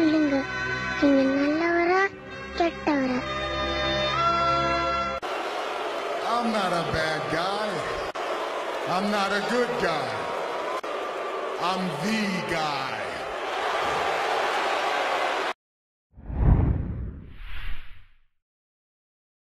சொல்லுங்க, நீங்க நல்லவரா கெட்டவரா? I'm not a bad guy. I'm not a good guy. I'm the guy.